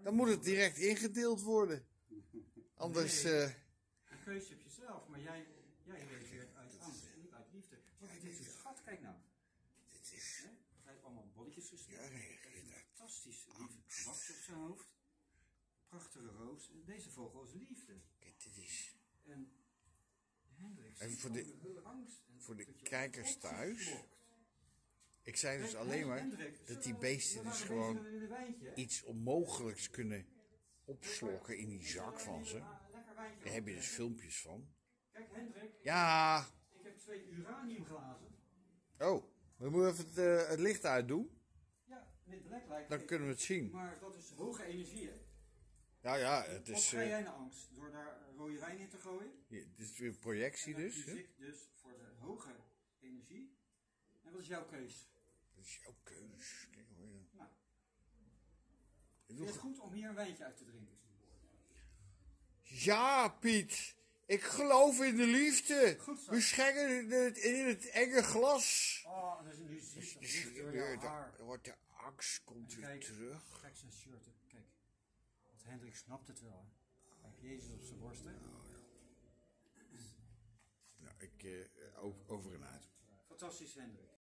Dan moet het direct ingedeeld worden. Anders... De keuze heb je zelf, maar jij reageert uit angst, niet uit liefde. Wat is dit zo'n schat? Kijk nou. Dit is... Hij heeft allemaal bolletjes gesneden. Ja, reageert uit. Fantastisch lief gewakje op zijn hoofd. Prachtige roos. En deze vogel is liefde. Kijk, dit is... En Hendrik, En voor de kijkers thuis... Lokt. Ik zei dus alleen maar dat die beesten dus gewoon iets onmogelijks kunnen opslokken in die zak van ze. Daar heb je dus filmpjes van. Kijk Hendrik, Ja! ik heb 2 uraniumglazen. Oh, we moeten even het licht uitdoen. Ja, dit lek lijkt Dan kunnen we het zien. maar dat is hoge energie, hè? Ja, het Of is... ga jij naar angst door daar rode wijn in te gooien? Dit is weer projectie En dan dus. kies Hè? ik dus voor de hoge energie. En wat is jouw keus? Dat is jouw keus. Kijk hoor. Nou, Ik vind doe je het goed om hier een wijntje uit te drinken? Ja, Piet. Ik geloof in de liefde. Goed zo. We schenken het in het enge glas. Oh, en nu ziet het Dus licht door jouw haar. wordt de angst komt weer Kijk, terug. kijk zijn shirt, hè. Kijk. Want Hendrik snapt het wel, hè. Kijk, Jezus op zijn borst, hè. Nou, ik over en uit. Fantastisch, Hendrik.